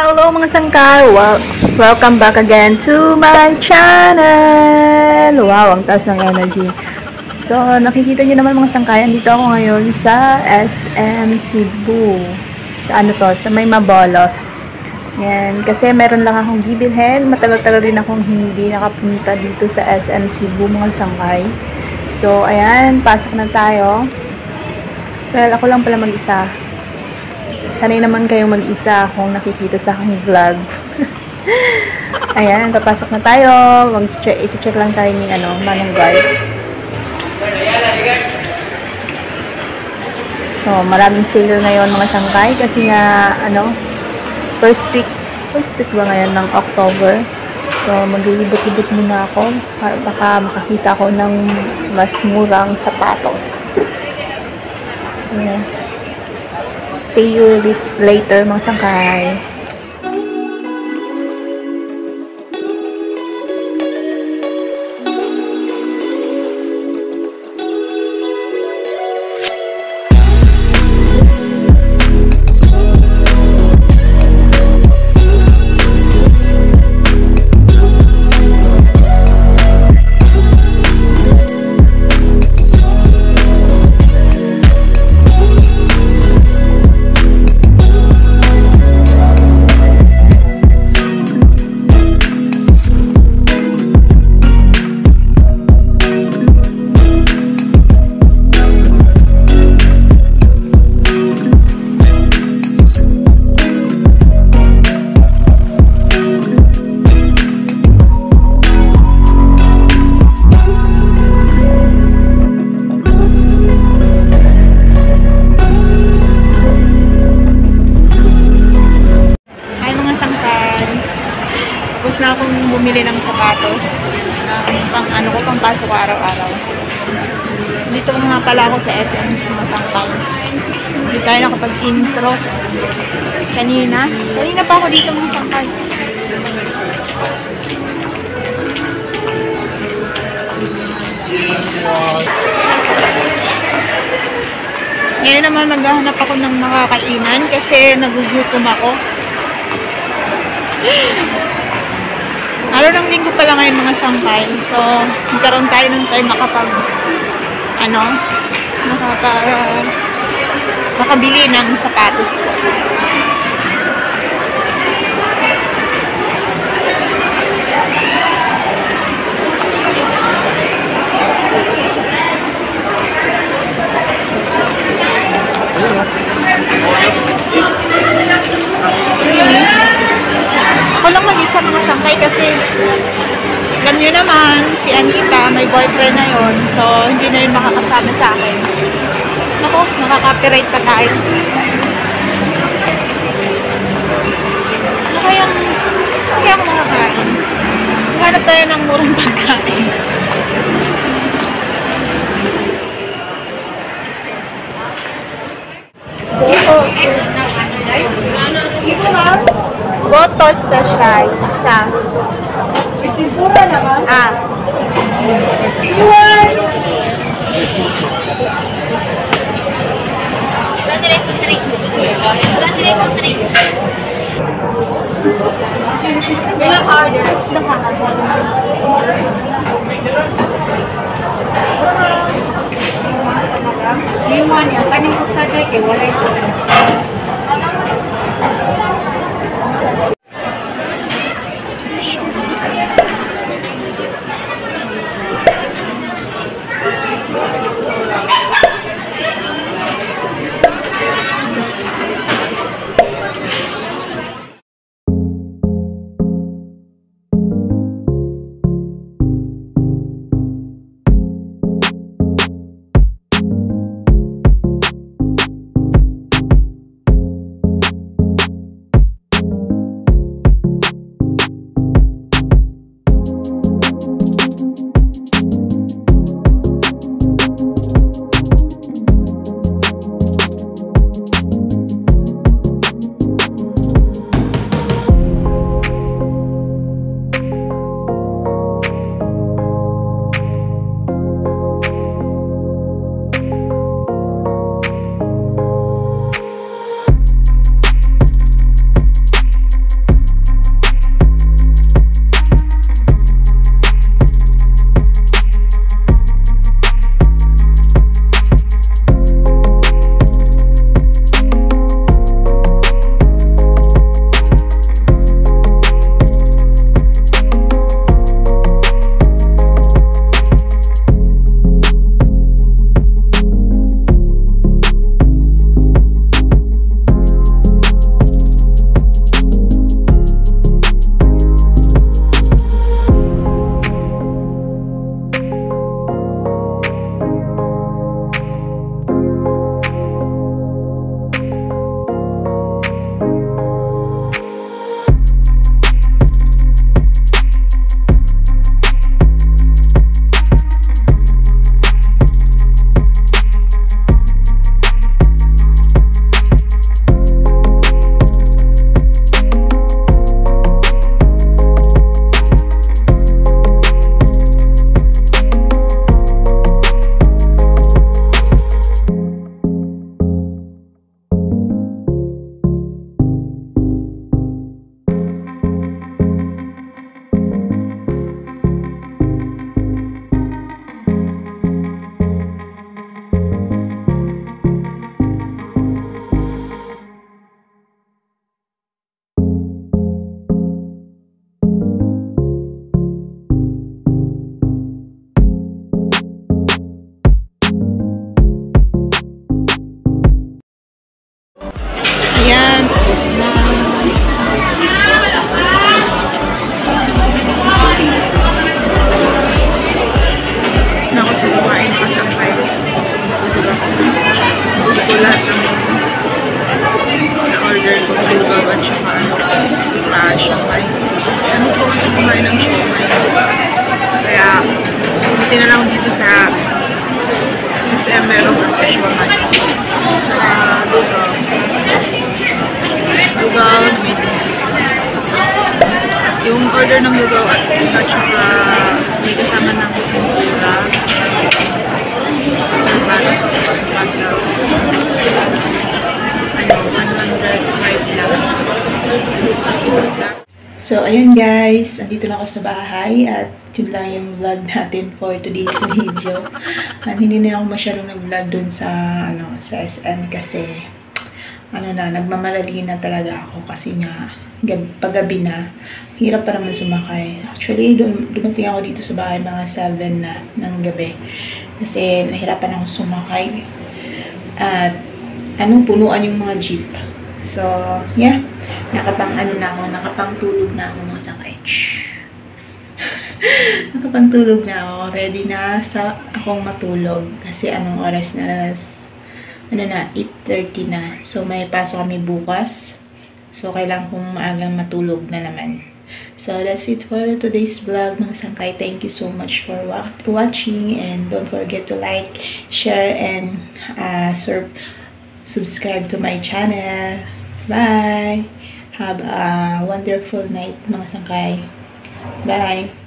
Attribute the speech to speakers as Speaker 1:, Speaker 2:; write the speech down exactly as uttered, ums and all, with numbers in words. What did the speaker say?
Speaker 1: Hello mga sangkar! Well, welcome back again to my channel! Wow, ang taas ng energy. So, nakikita nyo naman mga sangkayan, dito ako ngayon sa S M Cebu. Sa ano to? Sa may Mabolo. Yan, kasi meron lang akong bibilhin. Matagal-tagal din akong hindi nakapunta dito sa S M Cebu mga sangkay. So, ayan, pasok na tayo. Well, ako lang pala mag-isa. Sanay naman kayong mag-isa kung nakikita sa aking vlog. Ayan, papasok na tayo. Mag-check, i-check lang tayo ni ano, Manong Guard. So, maraming sale ngayon mga sangkay kasi nga, ano, first week, first week ba ngayon ng October. So, maglilibot-libot muna ako para baka makakita ako ng mas murang sapatos. So, see you later mga sangkay. Na akong bumili ng sapatos uh, pang ano ko, pang pasok ko araw-araw. Dito nga pala ako sa S M Masangkay. Hindi tayo nakapag-intro kanina. Kanina pa ako dito mga sangkay. Ngayon naman maghahanap ako ng makakainan kasi nagugutom ako. Araw ng linggo pala ngayon mga sangkay. So, magkaroon tayo ng time makapag ano, makaka makabili ng sapatos ko. Ako lang mag-isa mga sangkay kasi alam nyo naman, si Anita, may boyfriend na yun. So, hindi na yun makakasama sa akin. Naku, makaka-copyright pa tayo. Ano kayang, kaya ako makakain? Hanap tayo ng murang pagkain. Goto special. Isa. Pintura naman? Ah. Siwan! Wala sila yung street. Wala sila yung street. Wala order. Siwan yan. Kanin ko sa dek eh. Wala yung
Speaker 2: order ng lugaw at at saka may kasama ng pintura. Para pagkaw. Ano, one hundred five lang.
Speaker 1: So, ayun guys, andito na ako sa bahay at yun lang yung vlog natin for today's video. At hindi na ako masyadong nag-vlog dun sa, ano, sa S M kasi, ano na, nagmamadali na talaga ako kasi nga, gab paggabi na, hirap pa naman sumakay. Actually, dum dumating ako dito sa bahay mga seven na ng gabi kasi nahirapan ako sumakay. At, anong punuan yung mga jeep. So, yeah. Nakapang ano na ako, nakapang tulog na ako mga sakay. Nakapang tulog na ako. Ready na sa akong matulog. Kasi anong oras na, ano na, eight thirty na. So, may pasok kami bukas. So, kailangan kong maagang matulog na naman. So, that's it for today's vlog mga sangkay. Thank you so much for wa watching. And don't forget to like, share, and uh, serve. Subscribe to my channel. Bye! Have a wonderful night mga sangkay. Bye!